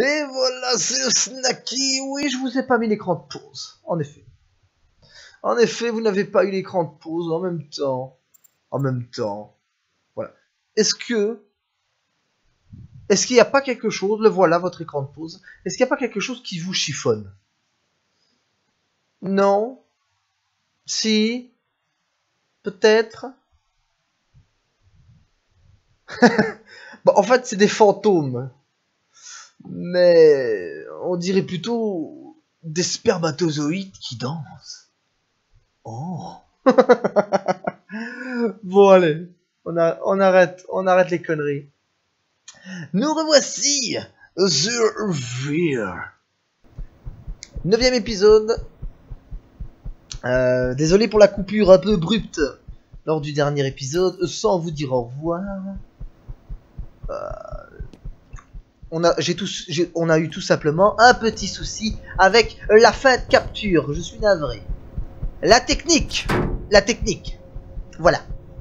Et voilà, c'est le Snacky. Oui, je vous ai pas mis l'écran de pause. En effet. En effet, vous n'avez pas eu l'écran de pause en même temps. En même temps. Voilà. Est-ce qu'il n'y a pas quelque chose, le voilà votre écran de pause, est-ce qu'il n'y a pas quelque chose qui vous chiffonne? Non? Si? Peut-être? Bon, en fait, c'est des fantômes. Mais on dirait plutôt des spermatozoïdes qui dansent. Oh. Bon, allez. On arrête les conneries. Nous revoici The Rear. 9e épisode. Désolé pour la coupure un peu abrupte lors du dernier épisode. Sans vous dire au revoir. On a eu tout simplement un petit souci avec la fin de capture. Je suis navré. La technique. Voilà.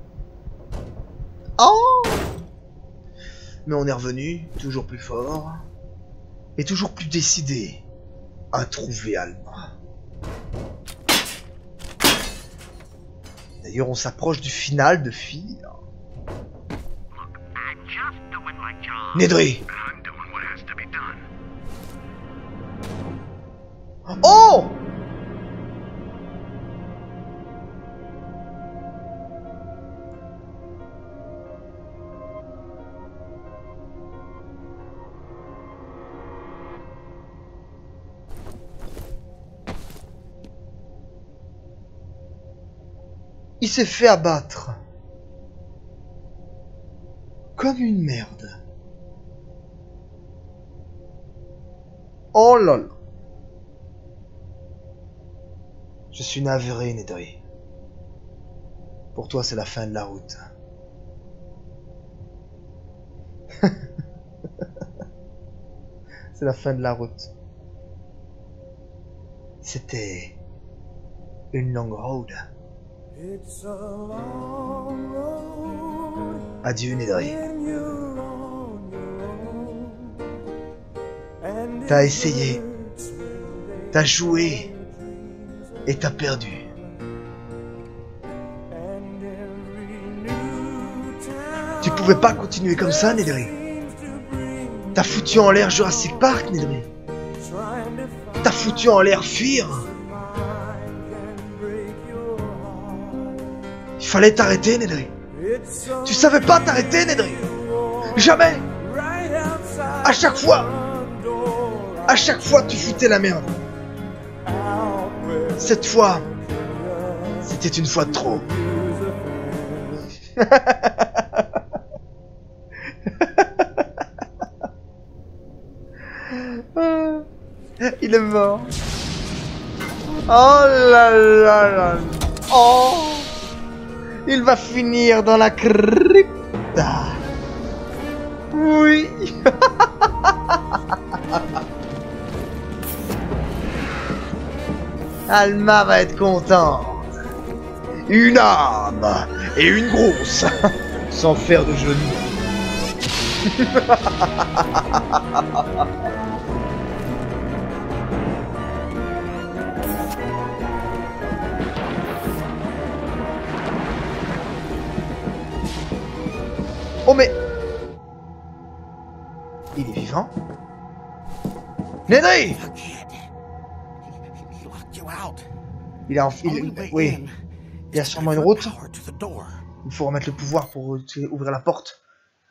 Oh. Mais on est revenu, toujours plus fort. Et toujours plus décidé à trouver Alma. D'ailleurs, on s'approche du final de Fear. Nedry. Oh! Il s'est fait abattre. Comme une merde. Oh là là. Je suis navré, Nedry. Pour toi, c'est la fin de la route. C'est la fin de la route. C'était une longue road. Adieu, Nedry. T'as essayé. T'as joué. Et t'as perdu. Tu pouvais pas continuer comme ça, Nedry. T'as foutu en l'air Jurassic Park, Nedry. T'as foutu en l'air Fear. Il fallait t'arrêter, Nedry. Tu savais pas t'arrêter, Nedry. Jamais. À chaque fois, tu foutais la merde. Cette fois, c'était une fois de trop. Il est mort. Oh là là là. Oh. Il va finir dans la crypte. Oui. Alma va être contente. Une âme et une grosse. Sans faire de jeu de mots. Oh mais... Il est vivant? Nedry! Il a oui. Il y a sûrement une route. Il faut remettre le pouvoir pour ouvrir la porte.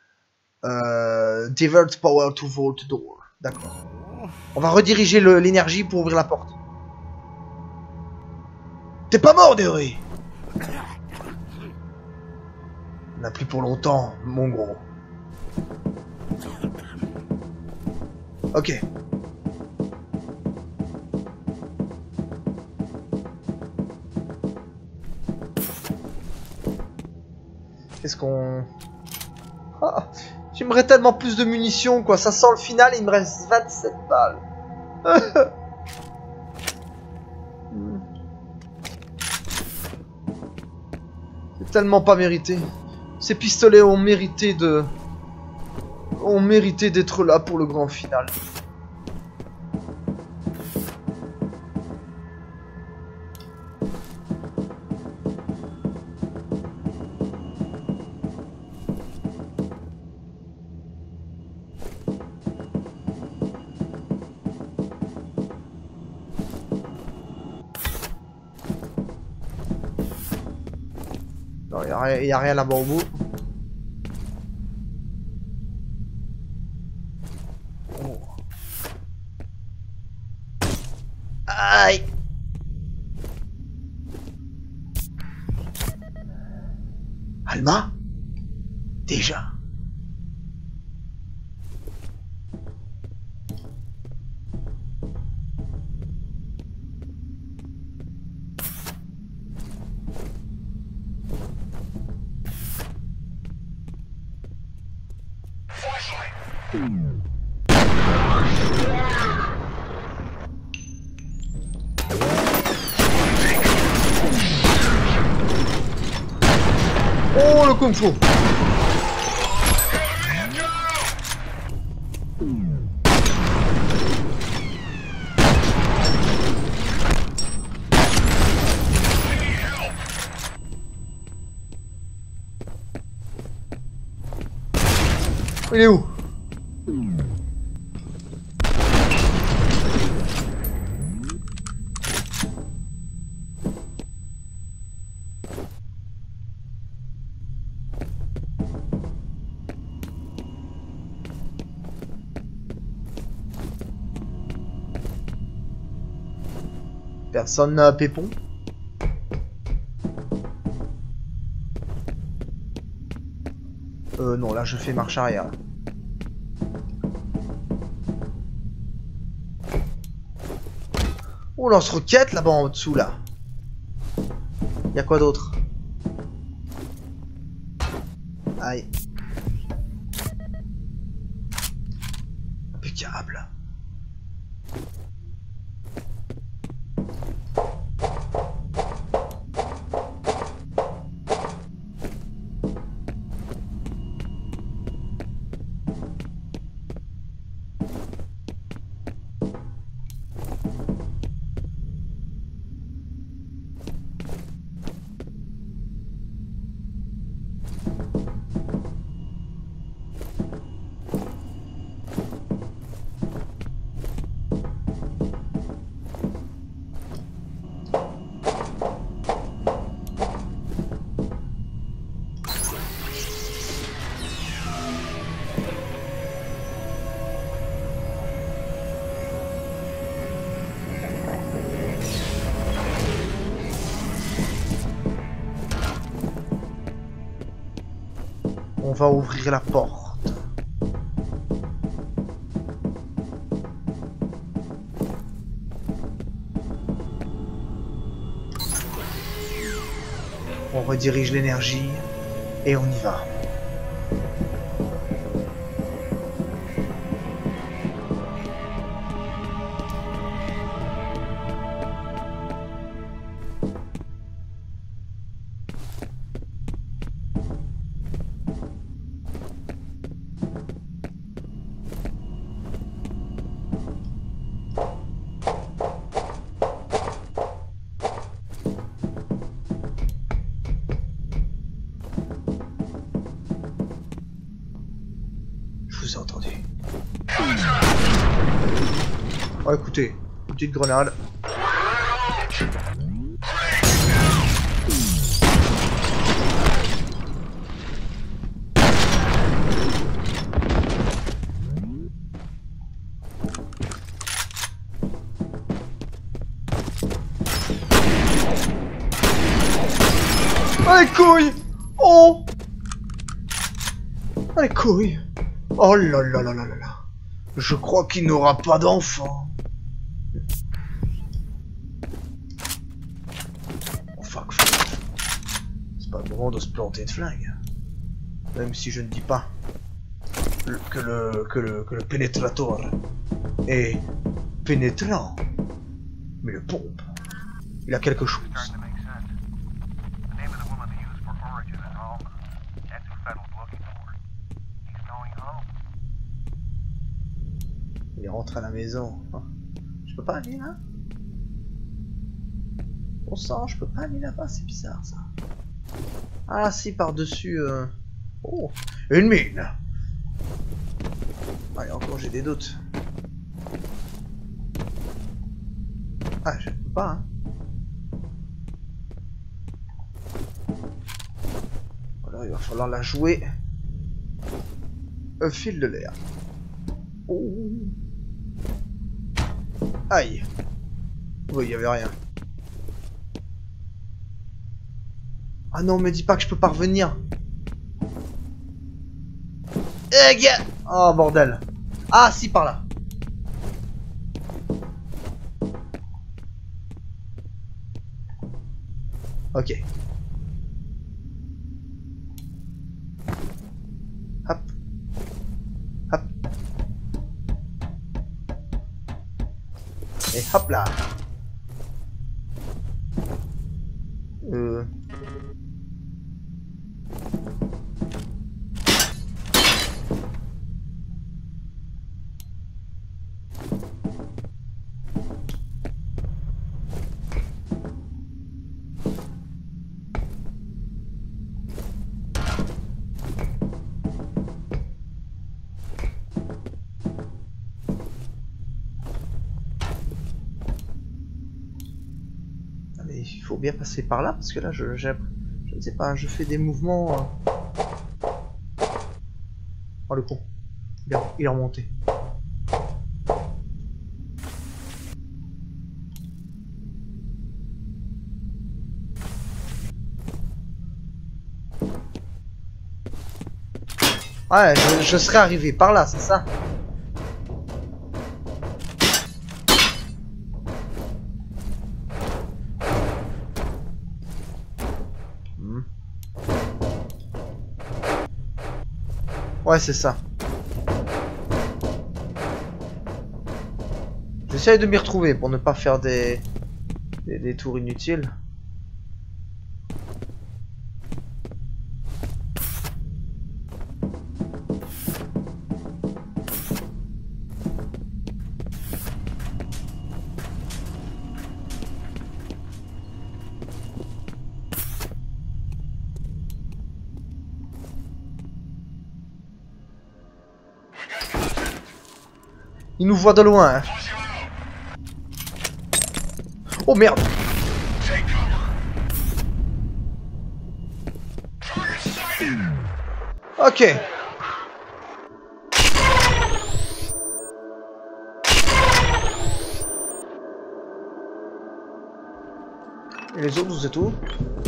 Divert power to vault door. D'accord. On va rediriger l'énergie pour ouvrir la porte. T'es pas mort, Nedry! On n'a plus pour longtemps, mon gros. Ok. Qu'est-ce qu'on... Ah, j'aimerais tellement plus de munitions, quoi. Ça sent le final, il me reste 27 balles. C'est tellement pas mérité. Ces pistolets ont mérité d'être là pour le grand final. Non, y a rien là-bas au bout. Oh. Aïe. Alma? Déjà? Oh, le kung fu! Il est où? Personne n'a pépon? Non, là je fais marche arrière. Oh, lance-roquette là-bas en dessous là. Y'a quoi d'autre? Aïe. Impeccable. On va ouvrir la porte. On redirige l'énergie et on y va. Je vous ai entendu. Oh, écoutez, petite grenade. Ah, les couilles! Oh! Ah, les couilles! Oh là là là là là là! Je crois qu'il n'aura pas d'enfant. Oh fuck, fuck. C'est pas le moment de se planter de flingue. Même si je ne dis pas que le pénétrateur est pénétrant. Mais le pompe, il a quelque chose. Il rentre à la maison. Je peux pas aller là? Bon sang, je peux pas aller là-bas, c'est bizarre ça. Ah si, par-dessus... Oh, une mine. Allez, encore j'ai des doutes. Ah, je peux pas, hein. il va falloir la jouer. Fil de l'air. Oh. Aïe. Oui, il n'y avait rien. Ah non, me dis pas que je peux pas revenir. Eh, gars. Oh, bordel. Ah, si, par là. Ok. Hop. Hop. Et hop là. Il faut bien passer par là parce que là je ne sais pas, je fais des mouvements. Oh le con. Il est remonté. Ouais, je serais arrivé par là, c'est ça? Ouais, c'est ça. J'essaye de m'y retrouver pour ne pas faire des tours inutiles. Il nous voit de loin. Hein. Oh merde. Ok. Et les autres, vous êtes où?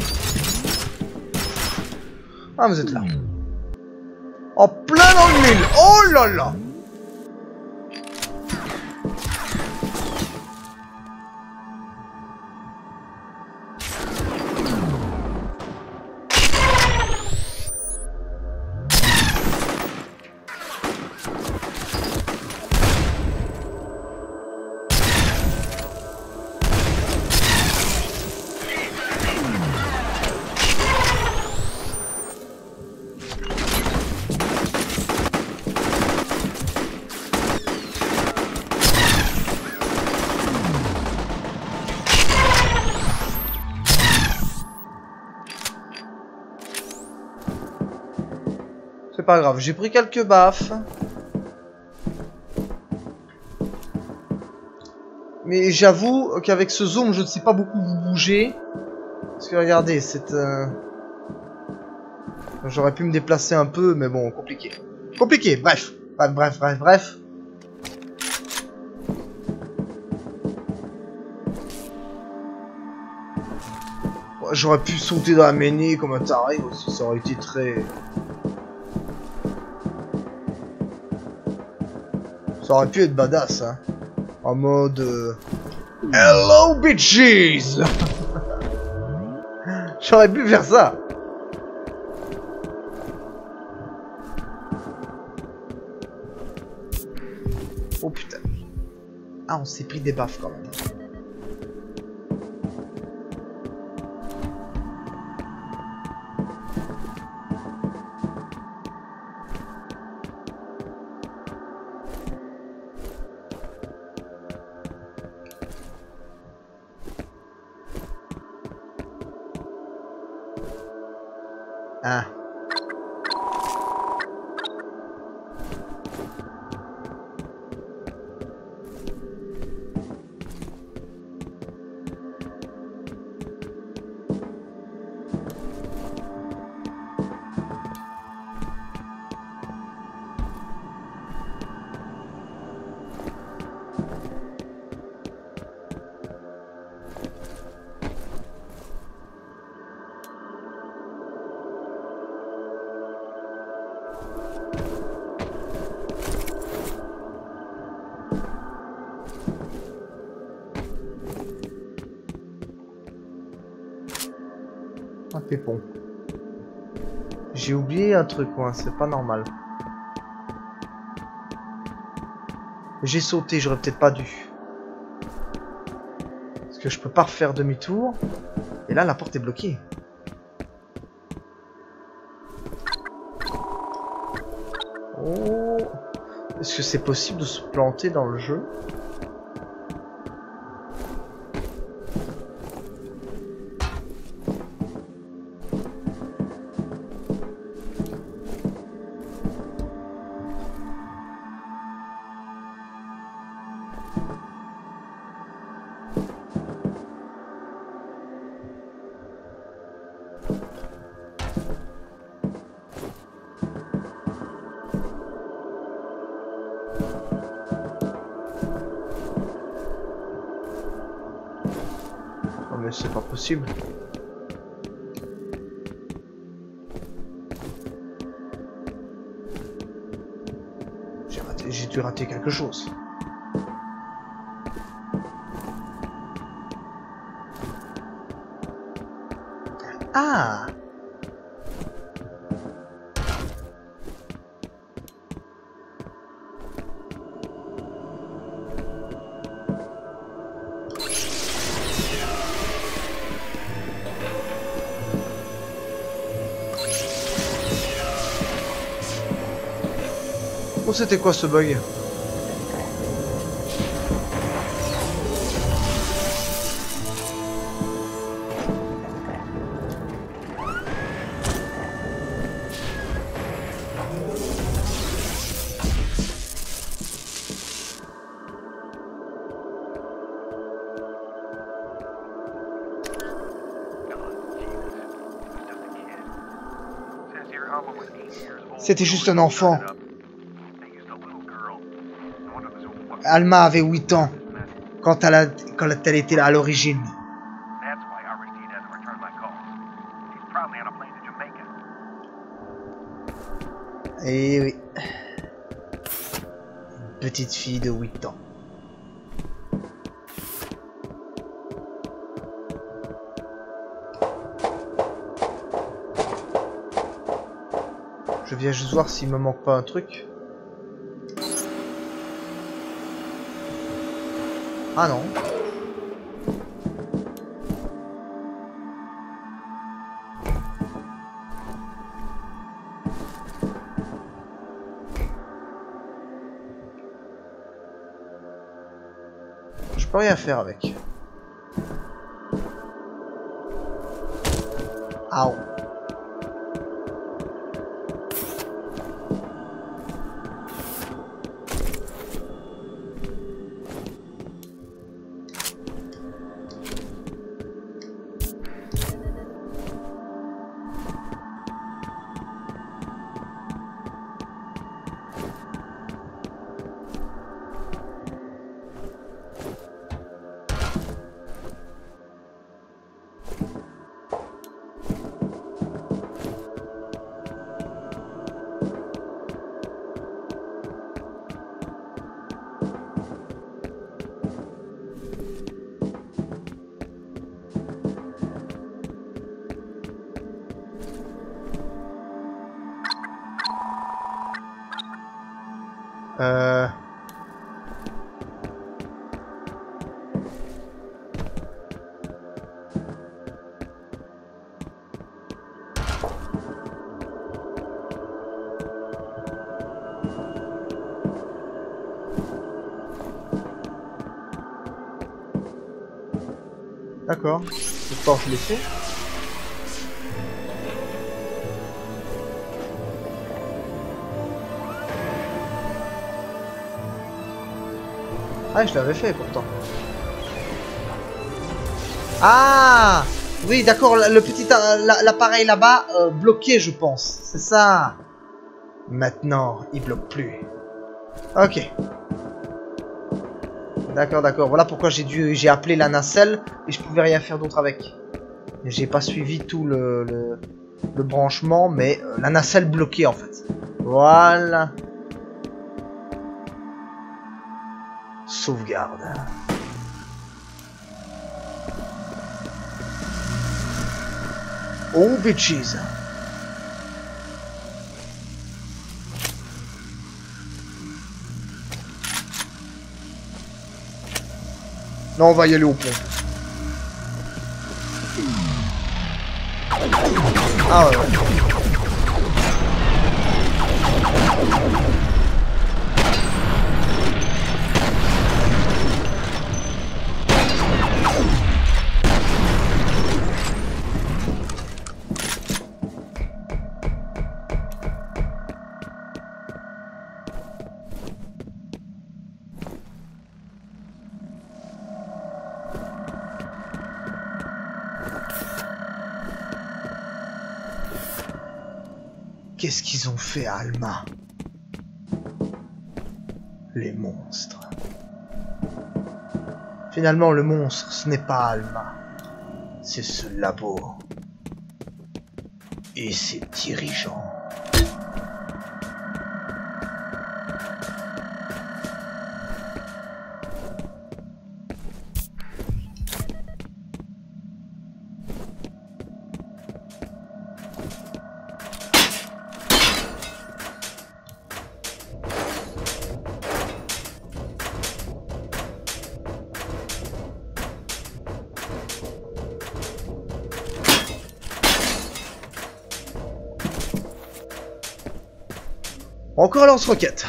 Ah, vous êtes là. En plein dans le mille. Oh là là. C'est pas grave, j'ai pris quelques baffes. Mais j'avoue qu'avec ce zoom, je ne sais pas beaucoup vous bouger. Parce que regardez, c'est... J'aurais pu me déplacer un peu, mais bon, compliqué. Compliqué, bref. Bref. J'aurais pu sauter dans la mêlée comme un taré aussi, ça aurait été très... Ça aurait pu être badass, hein. En mode... Hello bitches. J'aurais pu faire ça. Oh putain. Ah, on s'est pris des baffes quand même. Ah. Un pépon. J'ai oublié un truc, moi, c'est pas normal. J'ai sauté, j'aurais peut-être pas dû. Parce que je peux pas refaire demi-tour. Et là, la porte est bloquée. Oh. Est-ce que c'est possible de se planter dans le jeu? Non mais c'est pas possible. J'ai dû rater quelque chose. Ah! Oh, c'était quoi ce bug? C'était juste un enfant. Alma avait 8 ans quand elle était là à l'origine. Et oui. Une petite fille de 8 ans. Je viens juste voir s'il me manque pas un truc. Ah non. Je peux rien faire avec. Aouh. D'accord. Pourtant je l'ai fait. Ah, je l'avais fait pourtant. Ah oui, d'accord, le petit l'appareil là-bas bloqué, je pense. C'est ça. Maintenant, il bloque plus. Ok. D'accord, d'accord. Voilà pourquoi j'ai appelé la nacelle et je pouvais rien faire d'autre avec. J'ai pas suivi tout le branchement, mais la nacelle bloquée en fait. Voilà. Sauvegarde. Oh, bitches. Non, on va y aller au pont. Ah ouais. Qu'est-ce qu'ils ont fait à Alma? Les monstres. Finalement, le monstre, ce n'est pas Alma. C'est ce labo. Et ses dirigeants. Encore un lance-roquette.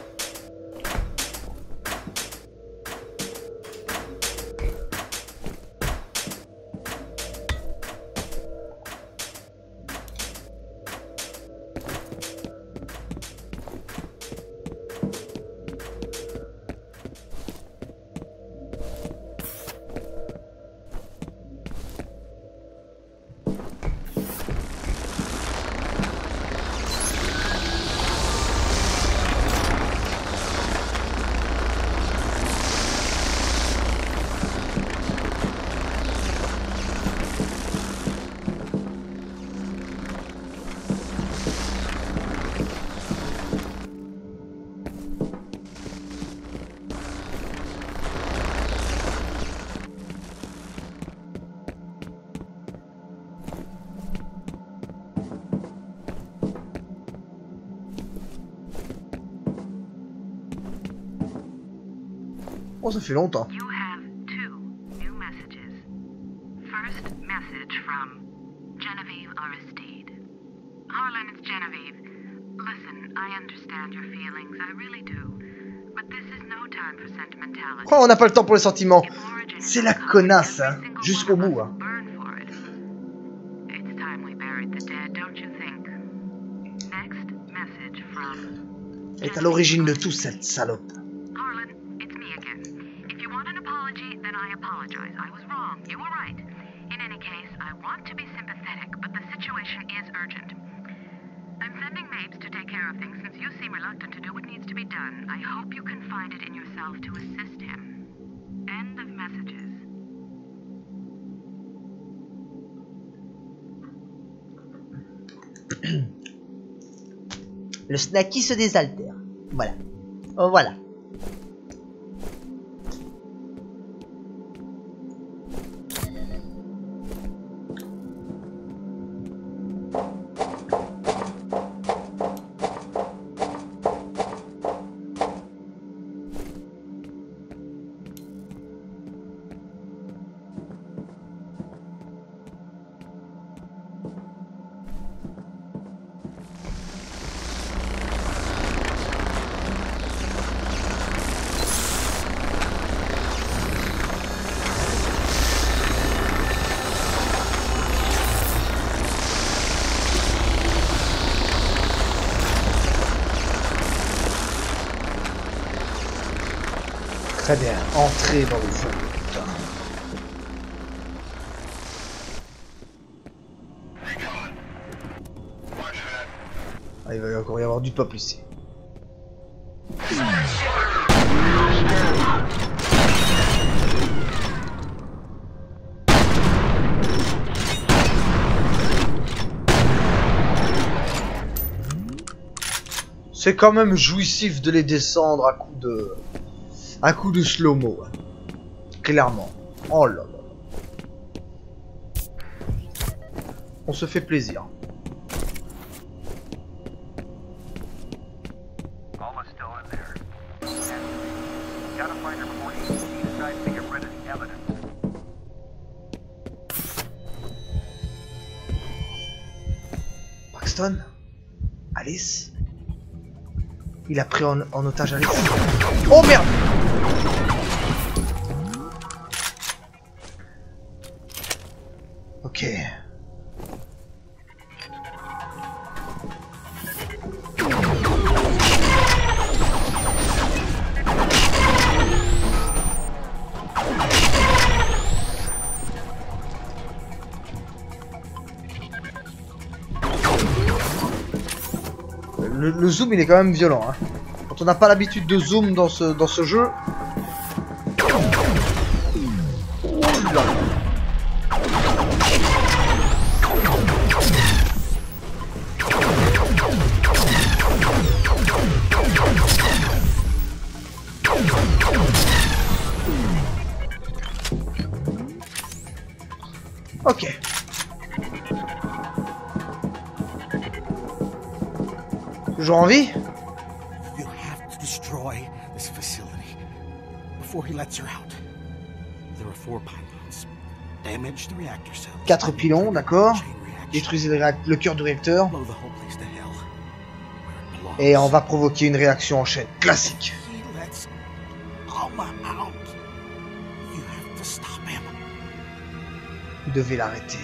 Oh, ça fait longtemps. You have two new messages. First message from Genevieve Aristide. Harlan, it's Genevieve. Listen, I understand your feelings, I really do. But this is no time for sentimentality. Oh, on n'a pas le temps pour les sentiments. C'est la connasse, hein. Jusqu'au bout, hein. It's time we buried the dead, don't you think? Next message from... Elle est à l'origine de tout, cette salope. Harlan, it's me again. If you want an apology, then I apologize. I was wrong. You were right. In any case, I want to be sympathetic, but the situation is urgent. I'm sending Mapes to take care of things since you seem reluctant to do what needs to be done. I hope you can find it in yourself to assist him. End of messages. Le snacky se désaltère. Voilà. Oh, voilà. Très bien, entrez dans le fond. Ah, il va encore y avoir du peuple ici. C'est quand même jouissif de les descendre à coup de slow-mo. Hein. Clairement. Oh là là. On se fait plaisir. Paxton? Alice? Il a pris en otage Alice. Oh merde! Ok. Le zoom il est quand même violent hein. Quand on n'a pas l'habitude de zoom dans ce jeu. Ok. Toujours en vie? You'll have to destroy this facility before he lets her out. There are 4 pylons. Damage the reactor cells. 4 pylons, d'accord. Détruisez le cœur du réacteur. Blow the whole place to hell. Where it belongs. Et on va provoquer une réaction en chaîne. Classique. He lets Alma out. You have to stop him. Vous devez l'arrêter.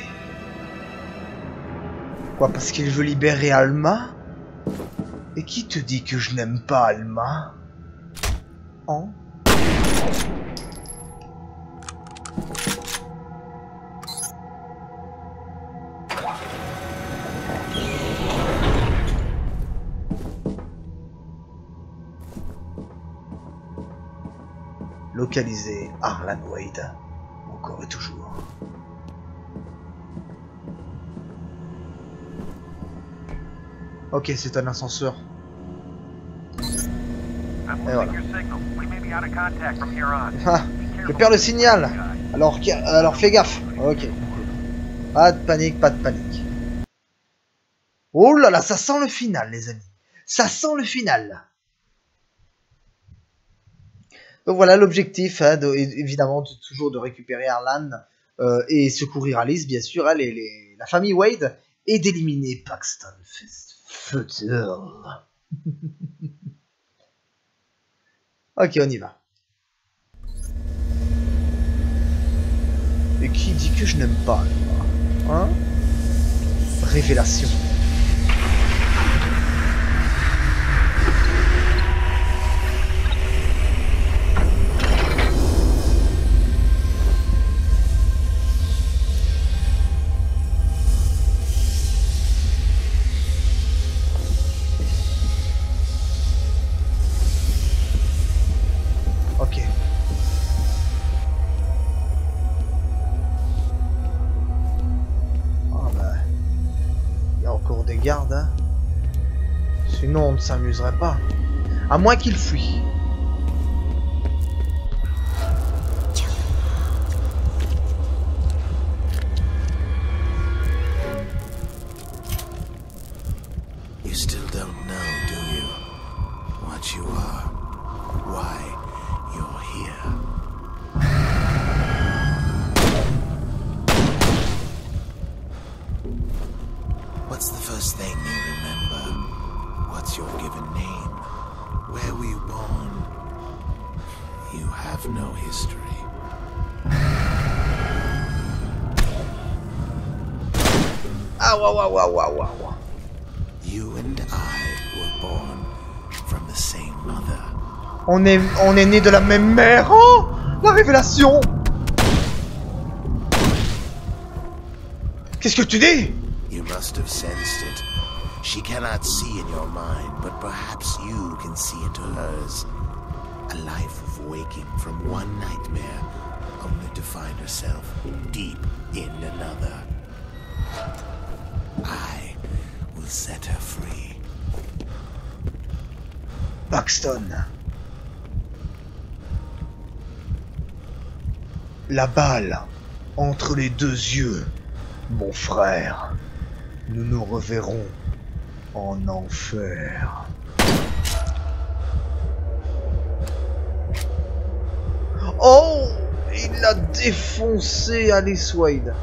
Quoi, parce qu'il veut libérer Alma? Et qui te dit que je n'aime pas Alma? Hein? Localiser Harlan Wade. Encore et toujours. Ok, c'est un ascenseur. Et voilà. Ah, je perds le signal. Alors fais gaffe. Ok. Pas de panique, pas de panique. Oh là là, ça sent le final, les amis. Ça sent le final. Donc voilà l'objectif, hein, évidemment, toujours de récupérer Harlan et secourir Alice, bien sûr, hein, la famille Wade, et d'éliminer Paxton Future. Ok, on y va. Et qui dit que je n'aime pas, hein? Révélation. Garde, hein. Sinon on ne s'amuserait pas. À moins qu'il fuit. You still don't know, do you? What you are. Why you're here. What's the first thing you remember? What's your given name? Where were you born? You have no history. Ouah. You and I were born from the same mother. On est nés de la même mère. Oh, la révélation. Qu'est-ce que tu dis? You must have sensed it. She cannot see in your mind, but perhaps you can see into hers. A life of waking from one nightmare, only to find herself deep in another. I will set her free. Paxton. La balle entre les deux yeux, mon frère. Nous nous reverrons en enfer. Oh! Il l'a défoncé, Alice Wade.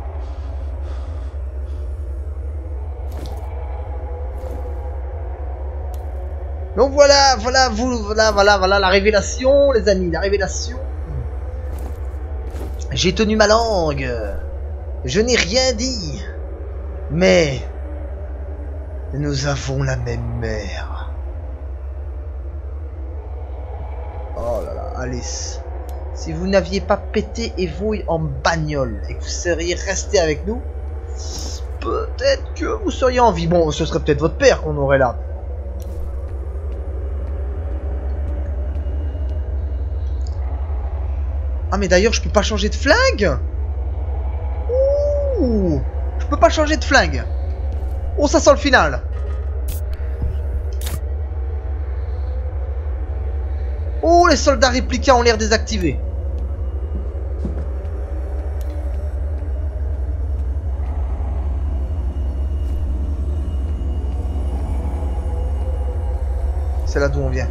Donc voilà la révélation, les amis, la révélation. J'ai tenu ma langue. Je n'ai rien dit. Mais nous avons la même mère. Oh là là, Alice. Si vous n'aviez pas pété Evoy en bagnole et que vous seriez resté avec nous, peut-être que vous seriez en vie. Bon, ce serait peut-être votre père qu'on aurait là. Ah mais d'ailleurs je peux pas changer de flingue. Ouh, je peux pas changer de flingue. Oh, ça sent le final. Oh, les soldats répliquants ont l'air désactivés. C'est là d'où on vient.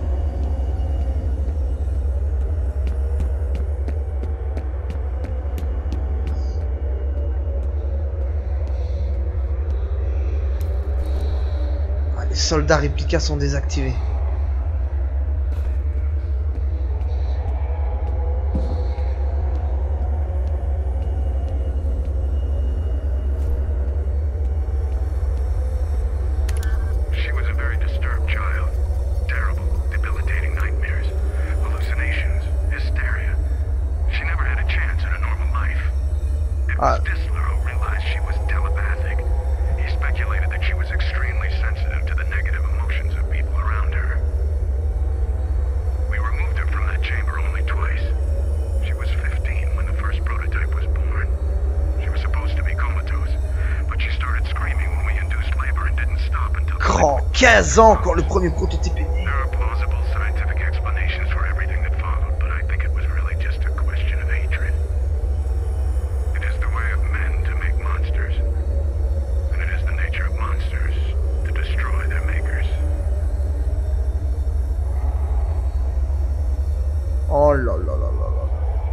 Les soldats réplicas sont désactivés. She was a very disturbed child. Terrible, debilitating nightmares, hallucinations, hysteria. She never had a chance at a normal life. It was Disler who realized she was telepathic. He speculated that she was extremely sensitive to the negative emotions of people around her. We removed her from that chamber only twice. She was 15 when the first prototype was born. She was supposed to be comatose, but she started screaming when we induced labor and didn't stop until... Grand 15 ans quand le premier prototype est né. There are plausible scientific explanations for everything that followed, but I think it was really just a question of hatred. It is the way of men to make monsters. And it is the nature of monsters to destroy their makers. Oh là là là là là.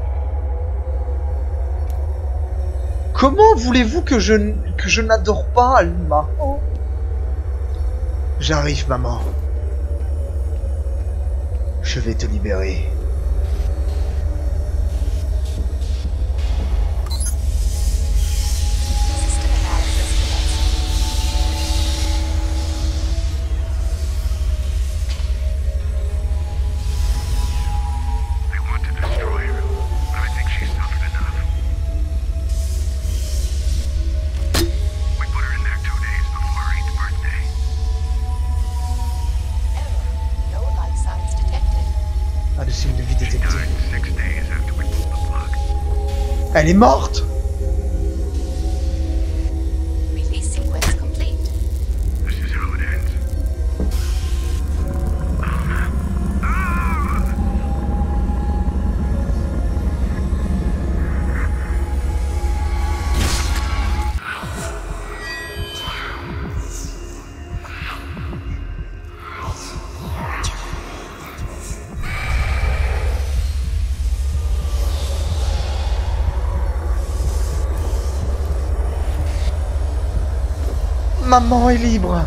Comment voulez-vous que je n'adore pas Alma? Oh. J'arrive, maman. Je vais te libérer. They want to destroy her, but I think she's suffered enough. We put her in there 2 days before her 8th birthday. No life signs detected. Ah, le signe de vie She détecté. died 6 days after we pulled the plug. Elle est morte. Release sequence complete. This is how it ends. Maman est libre.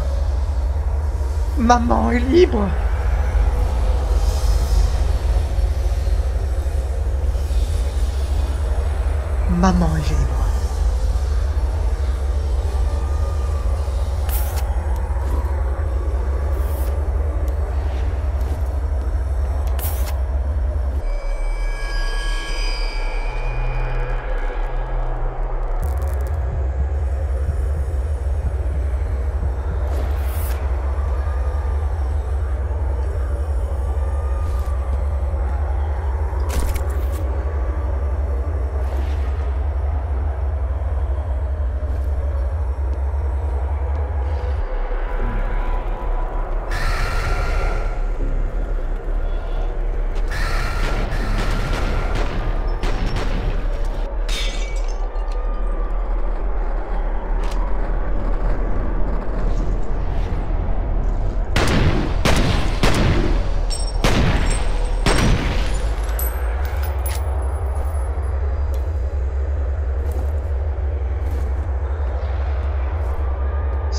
Maman est libre. Maman est libre.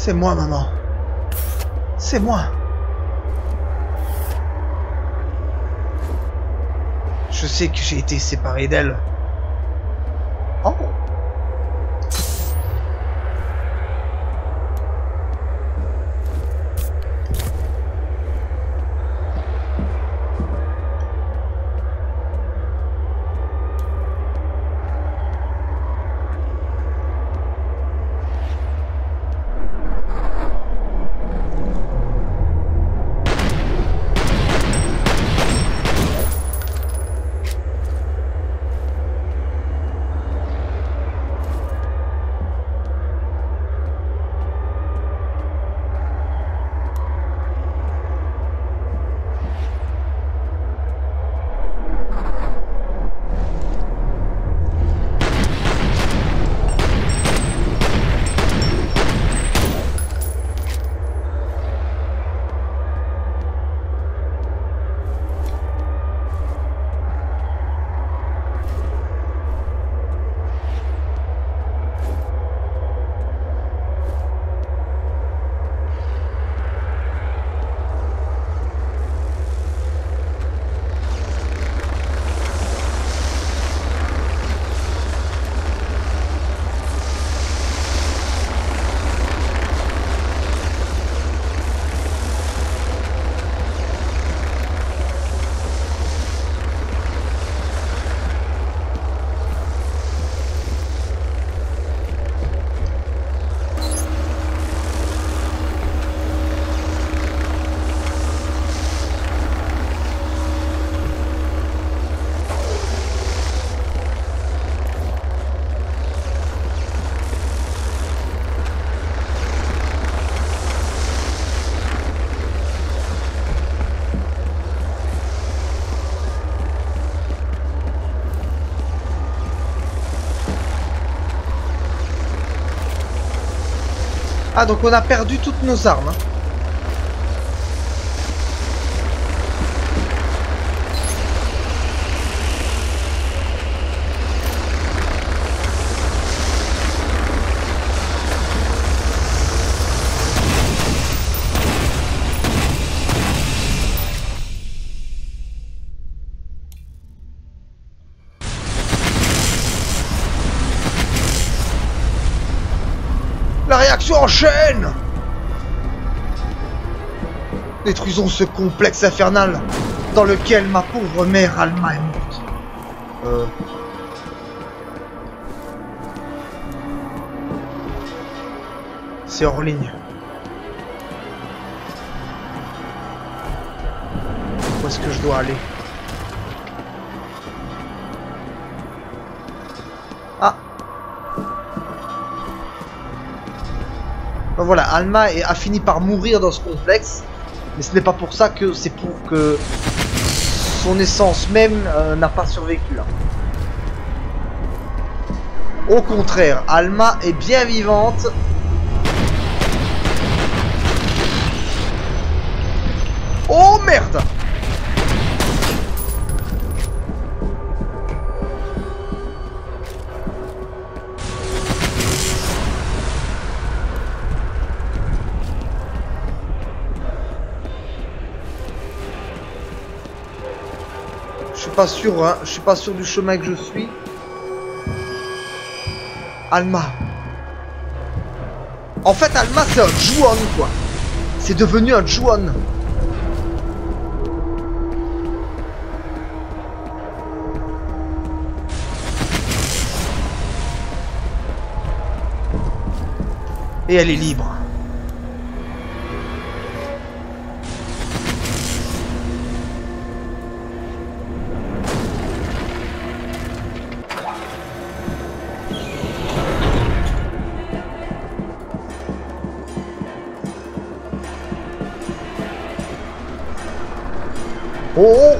C'est moi, maman. C'est moi. Je sais que j'ai été séparé d'elle. Oh. Ah, donc on a perdu toutes nos armes. Hein. La réaction en chaîne! Détruisons ce complexe infernal dans lequel ma pauvre mère Alma est morte. C'est hors ligne. Où est-ce que je dois aller? Ah! Ben voilà, Alma a fini par mourir dans ce complexe, mais ce n'est pas pour ça que c'est pour que son essence même n'a pas survécu. Hein. Au contraire, Alma est bien vivante. Oh merde! Je suis pas sûr, hein. Je suis pas sûr du chemin que je suis. Alma. En fait, Alma, c'est un Juon, quoi. C'est devenu un Juon. Et elle est libre. Oh!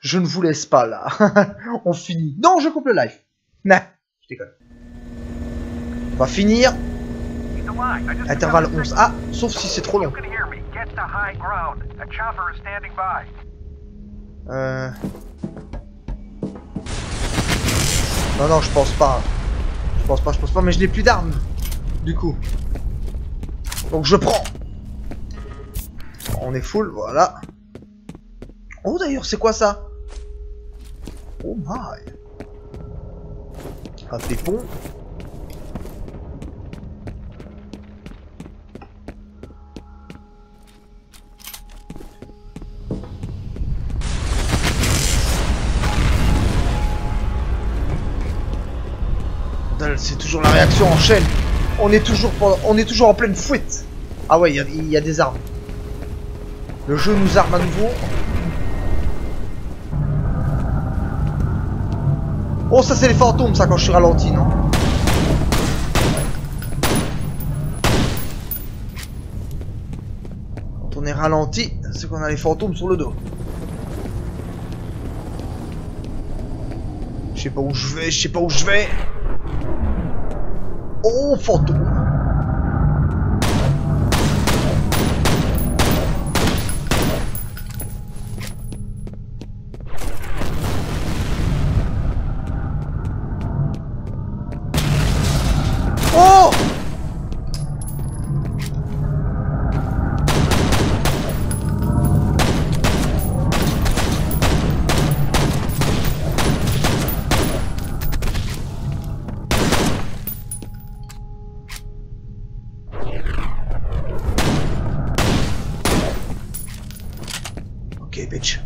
Je ne vous laisse pas là. On finit. Non, je coupe le live. Nah, je déconne. On va finir. Intervalle 11. Ah, sauf si c'est trop long. Non, non, je pense pas. Je pense pas, mais je n'ai plus d'armes. Du coup. Donc je prends. On est full, voilà. Oh d'ailleurs, c'est quoi ça? Oh my. Un pépon. C'est toujours la réaction en chaîne. On est toujours en pleine fouette. Ah ouais, il y a des armes. Le jeu nous arme à nouveau. Oh, ça c'est les fantômes, ça, quand je suis ralenti, non? Quand on est ralenti, c'est qu'on a les fantômes sur le dos. Je sais pas où je vais, je sais pas où je vais. Oh, fantôme. Oh! Ok, bitch.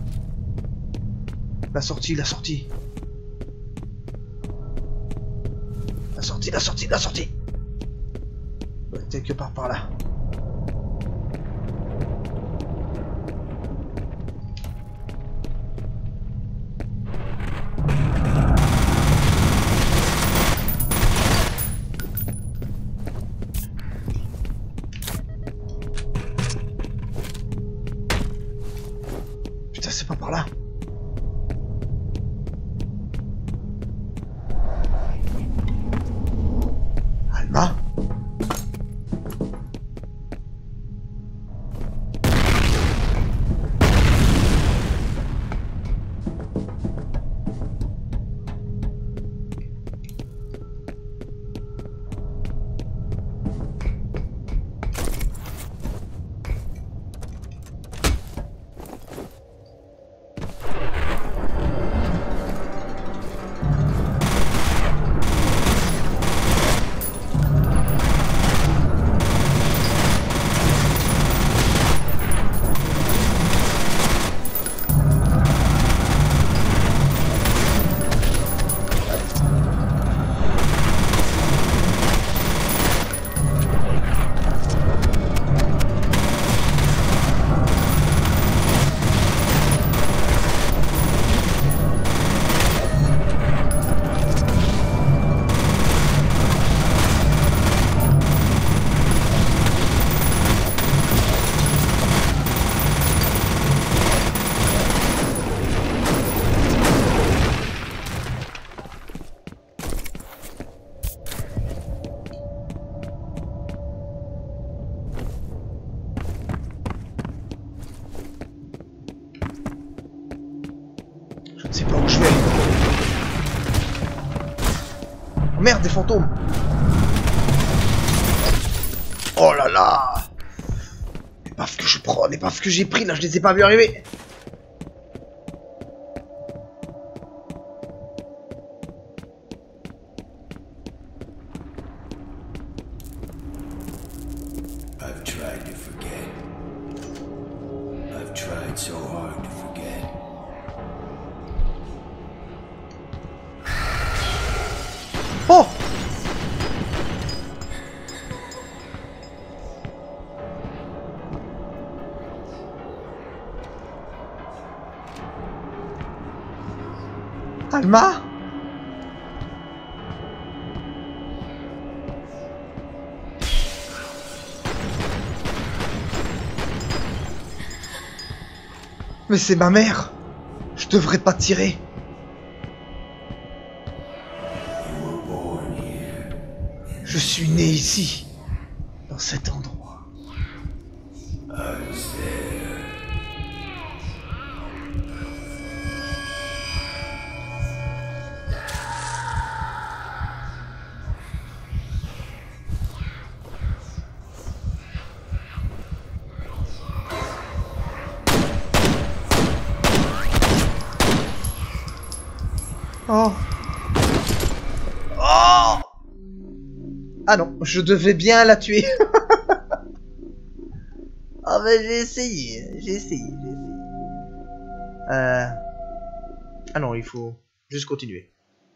La sortie, la sortie. La sortie, la sortie, la sortie. Ouais, quelque part par là. Putain, c'est pas par là. Alma? Je ne sais pas où je vais. Oh merde, des fantômes. Oh là là. Les baffes que je prends, les baffes que j'ai pris là, je les ai pas vu arriver. I've tried to forget. I've tried so hard to forget. Oh! Alma? Mais c'est ma mère! Je devrais pas tirer. Je suis né ici, dans cet endroit. Oh. Oh. Ah non, je devais bien la tuer. Ah mais j'ai essayé. Ah non, il faut juste continuer.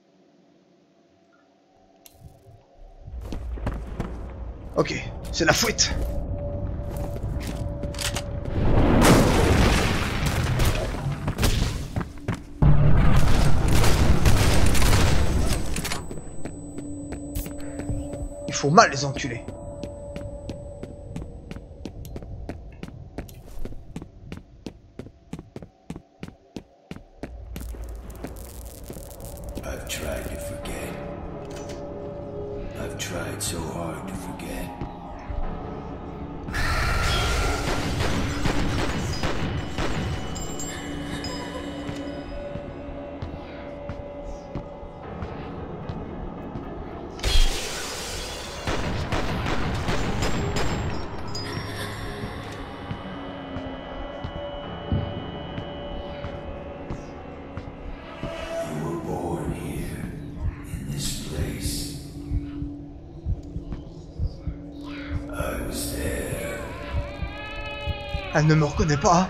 Ok, c'est la fuite. Il faut mal les enculer. I've tried to forget. I've tried so hard to forget. You were born here, in this place. I was there. Elle ne me reconnaît pas.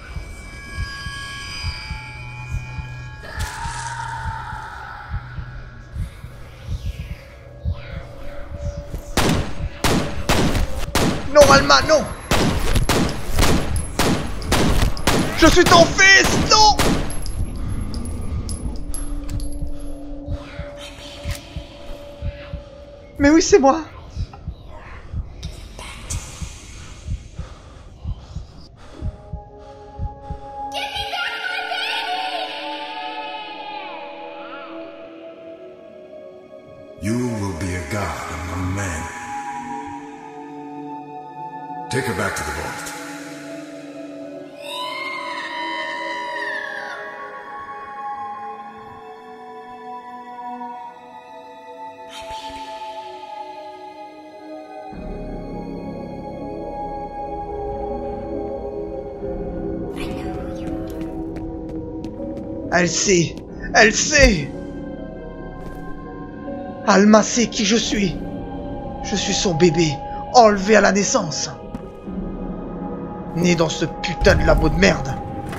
Non, Alma, non. Je suis ton fils, non. Mais oui, c'est moi. You will be a god among men. Take her back to the vault. Elle sait. Elle sait. Alma sait qui je suis. Je suis son bébé, enlevé à la naissance. Né dans ce putain de labo de merde.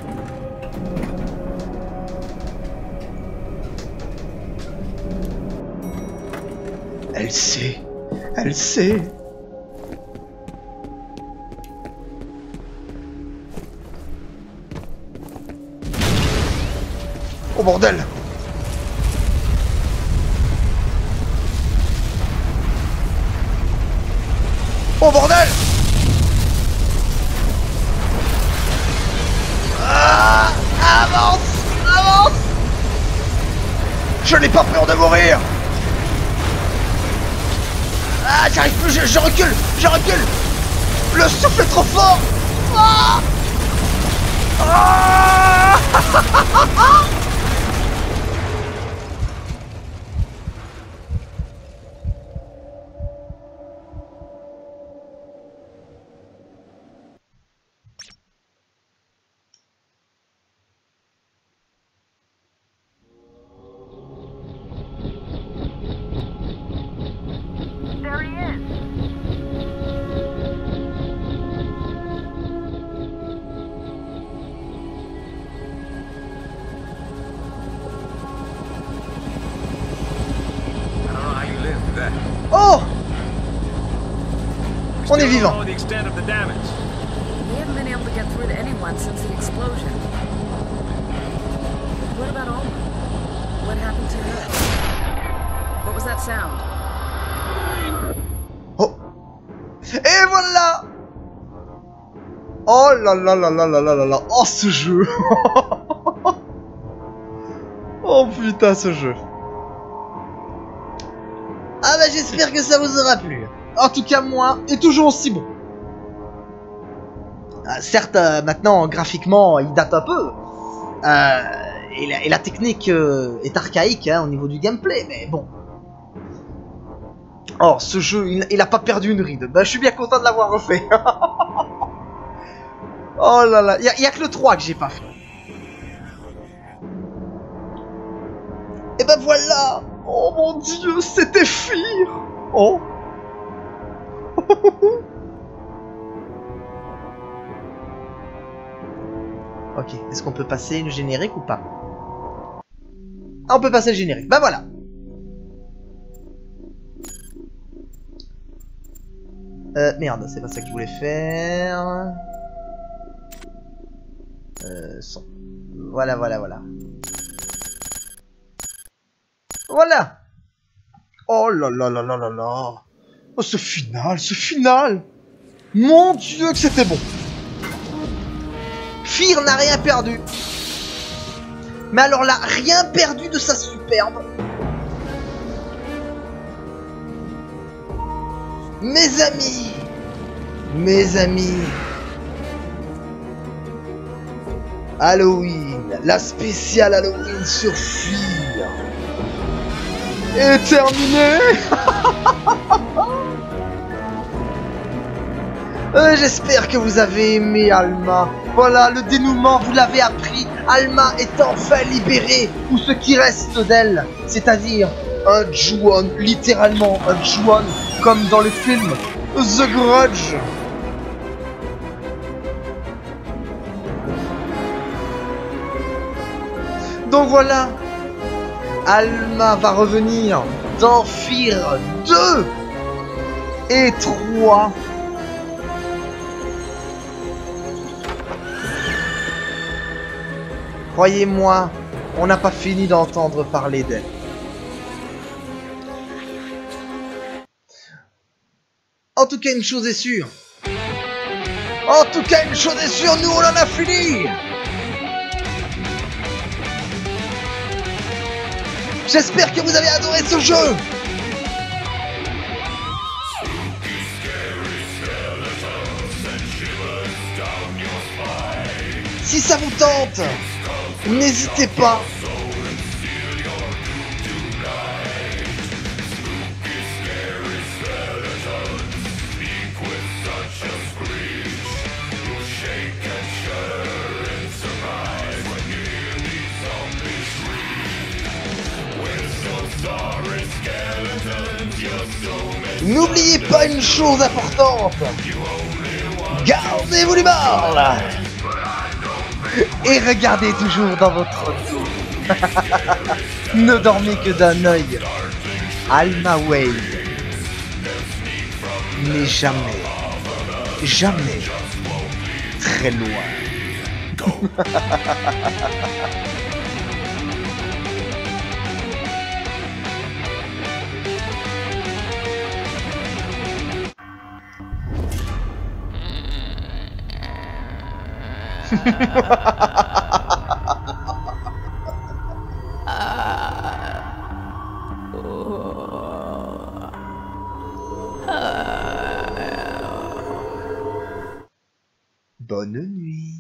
Elle sait. Elle sait. Oh bordel! Oh bordel! Ah, avance! Avance! Je n'ai pas peur de mourir! Ah, j'arrive plus, je recule! Je recule! Le souffle est trop fort! Ah! Ah! There he is. I don't know how you lived through that. Oh! On est Still don't vivant. know the extent of the damage. We haven't been able to get through to anyone since the explosion. What about Alma? What happened to her? What was that sound? Oh! Et voilà! Oh là là là là là là là là! Oh ce jeu! putain, ce jeu. Ah bah j'espère que ça vous aura plu. En tout cas, moi, est toujours aussi bon. Certes, maintenant, graphiquement, il date un peu. Et la technique est archaïque hein, au niveau du gameplay, mais bon. Or, ce jeu, il a pas perdu une ride. Bah, je suis bien content de l'avoir refait. Oh là là, y a que le 3 que j'ai pas fait. Et ben voilà. Oh mon dieu, c'était Fear. Oh. Ok, est-ce qu'on peut passer le générique ou pas? Ah, on peut passer le générique. Bah voilà. Merde, c'est pas ça que je voulais faire. Son. Voilà, voilà, voilà. Voilà. Oh là là là là là là. Oh, ce final, ce final. Mon dieu que c'était bon. Fear n'a rien perdu. Mais alors là, rien perdu de sa superbe. Mes amis. Mes amis. Halloween, la spéciale Halloween sur Fear est terminée. J'espère que vous avez aimé Alma. Voilà, le dénouement, vous l'avez appris. Alma est enfin libérée, ou ce qui reste d'elle, c'est-à-dire un Ju-On, littéralement un Ju-On, comme dans le film The Grudge. Donc voilà, Alma va revenir dans Fear 2 et 3. Croyez-moi, on n'a pas fini d'entendre parler d'elle. En tout cas, une chose est sûre. En tout cas, une chose est sûre, nous on en a fini. J'espère que vous avez adoré ce jeu. Si ça vous tente, n'hésitez pas. N'oubliez pas une chose importante. Gardez-vous du mal. Et regardez toujours dans votre dos. Ne dormez que d'un œil. Alma Wade n'est jamais, jamais très loin. Bonne nuit.